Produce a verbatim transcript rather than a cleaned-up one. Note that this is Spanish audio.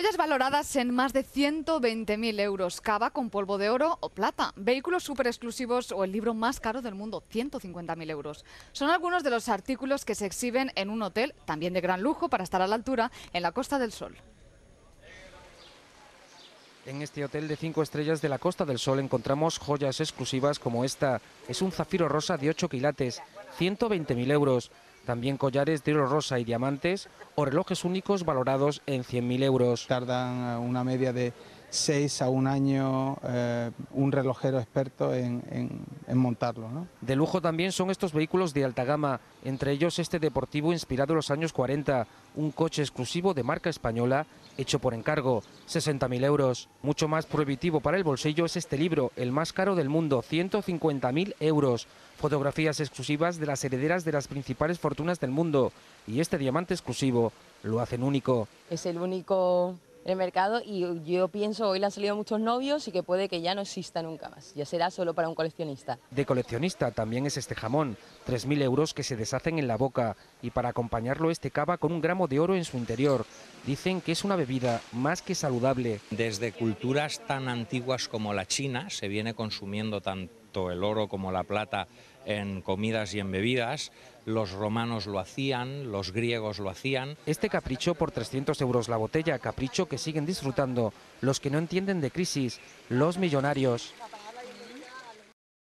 Joyas valoradas en más de ciento veinte mil euros, cava con polvo de oro o plata, vehículos súper exclusivos o el libro más caro del mundo, ciento cincuenta mil euros. Son algunos de los artículos que se exhiben en un hotel, también de gran lujo para estar a la altura, en la Costa del Sol. En este hotel de cinco estrellas de la Costa del Sol encontramos joyas exclusivas como esta. Es un zafiro rosa de ocho quilates, ciento veinte mil euros. También collares de oro rosa y diamantes o relojes únicos valorados en cien mil euros. Tardan una media de seis a un año eh, un relojero experto en, en, en montarlo, ¿no? De lujo también son estos vehículos de alta gama, entre ellos este deportivo inspirado en los años cuarenta, un coche exclusivo de marca española hecho por encargo, sesenta mil euros. Mucho más prohibitivo para el bolsillo es este libro, el más caro del mundo, ciento cincuenta mil euros. Fotografías exclusivas de las herederas de las principales fortunas del mundo. Y este diamante exclusivo lo hacen único. Es el único en el mercado y yo pienso, hoy le han salido muchos novios y que puede que ya no exista nunca más. Ya será solo para un coleccionista. De coleccionista también es este jamón, tres mil euros que se deshacen en la boca. Y para acompañarlo este cava con un gramo de oro en su interior. Dicen que es una bebida más que saludable. Desde culturas tan antiguas como la China se viene consumiendo tanto el oro como la plata en comidas y en bebidas. Los romanos lo hacían, los griegos lo hacían. Este capricho por trescientos euros la botella, capricho que siguen disfrutando los que no entienden de crisis, los millonarios.